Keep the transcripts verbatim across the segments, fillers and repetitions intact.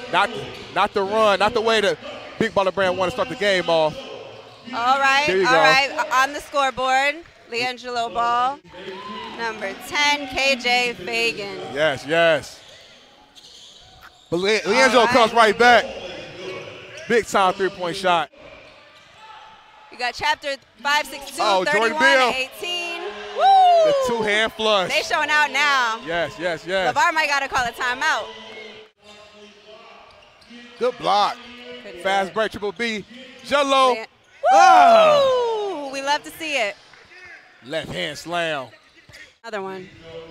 Not, not the run, not the way that Big Baller Brand want to start the game off. All right, There you all go. right. On the scoreboard, LiAngelo Ball, number ten, K J Fagan. Yes, yes. But Le LiAngelo right. comes right back. Big time three-point shot. You got chapter five six two, Oh, Jordan thirty-one Beal. to eighteen. Woo! The two-hand flush. They showing out now. Yes, yes, yes. LeVar might got to call a timeout. Good block. Couldn't Fast do it. break, Triple B. Jello. Woo! Oh. We love to see it. Left hand slam. Another one.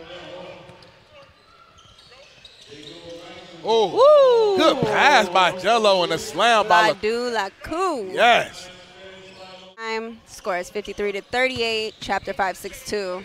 Oh, Woo! good pass by Jello and a slam by La Le do la coup. Yes. Time score is fifty-three to thirty-eight, chapter five six two.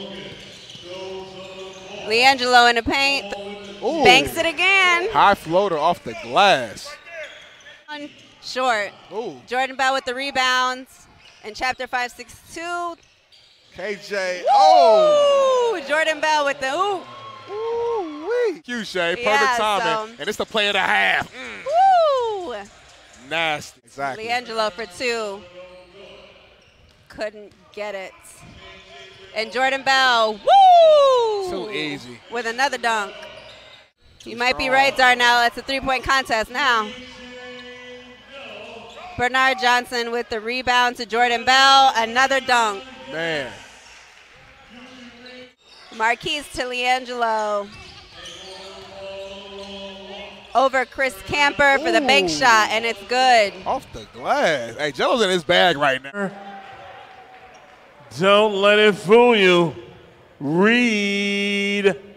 LiAngelo in the paint. Ooh. Banks it again. High floater off the glass. One short. Ooh. Jordan Bell with the rebounds. And chapter five six two. K J. Oh. Ooh, Jordan Bell with the ooh. Ooh-wee. Q Shay, perfect Yeah, timing. so- And it's the play of the half. Mm. Woo! Nasty. Exactly. LiAngelo for two. Couldn't get it. And Jordan Bell, woo! Too easy. With another dunk. You might be right, Darnell. It's a three-point contest now. Bernard Johnson with the rebound to Jordan Bell. Another dunk. Man. Marquise to LiAngelo. Over Chris Camper for the bank Ooh. shot, and it's good. Off the glass. Hey, Jello's in his bag right now. Don't let it fool you. Read.